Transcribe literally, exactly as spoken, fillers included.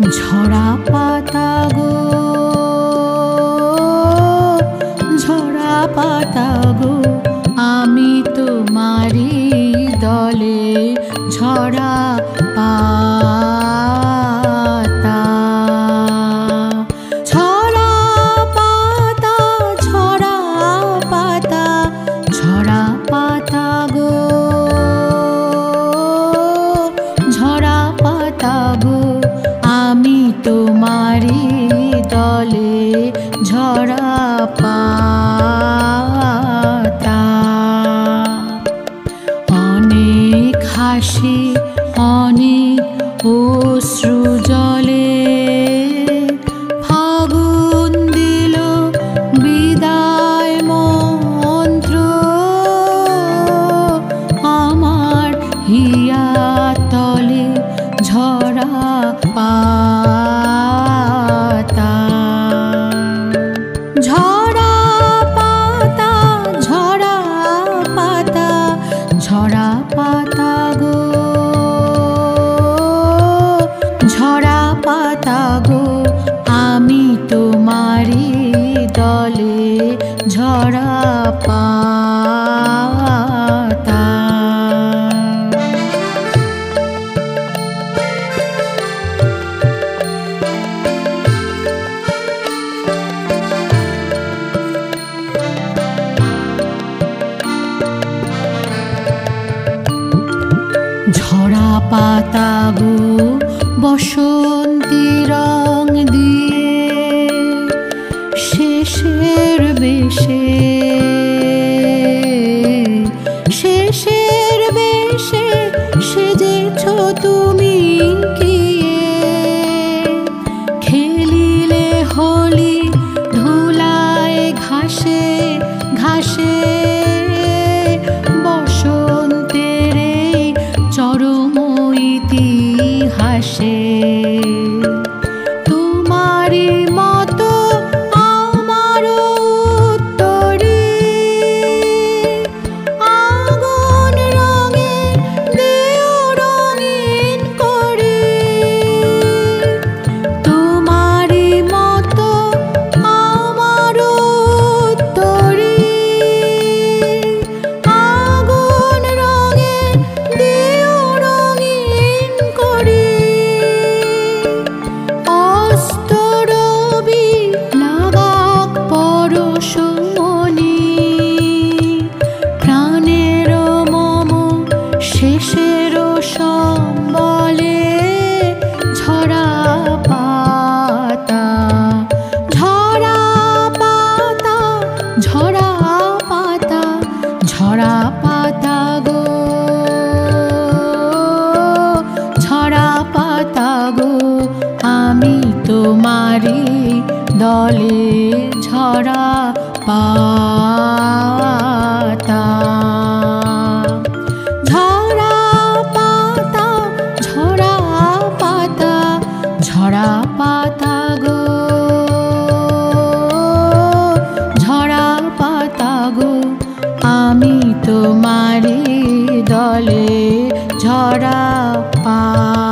ঝরা পাতা গো, ঝরা পাতা গো, আমি তোমারি দলে ঝরা পাতা। ঝরা পাতা, ঝরা পাতা, ঝরা পাতা গো, ঝরা পাতা গো, আমি তোমারি দলে ঝরা পাতা। অনেক হাসি অনেক অশ্রু জলে ফাগুন দিল বিদায় মন্ত্র, আমার হিয়া তলে ঝরা পাতা। ঝরা পাতা, ঝরা পাতা, ঝরা পাতা গো, ঝরা পাতা গো, আমি তোমারি দলে ঝরা পাতা। ঝরা পাতা গো, বসন্তী রং দিয়ে শেষের বেশে, শেষের বেশে সেজেছ তুমি গিয়ে, খেলিলে হোলি ধুলায় ঘাসে ঘাসে, বসন্তের এই চরম ইতিহাসে। তোমারি মতো আমারও উত্তরী, আগুন রঙে দিও রঙিন করি। তোমারি মতো আমারও উত্তরী, আগুন রঙে দিও রঙিন করি। অস্তরবি লাগাক পরশমণি, প্রাণের মম শেষের সম্বলে ঝরা পাতা। ঝরা পাতা, ঝরা পাতা, ঝরা পাতা গো, ঝরা পাতা গো, আমি তোমারি দলে ঝরা পাতা। ঝরা পাতা, ঝরা পাতা, ঝরা পাতা গো, ঝরা পাতা গো, আমি তোমারি দলে ঝরা পাতা।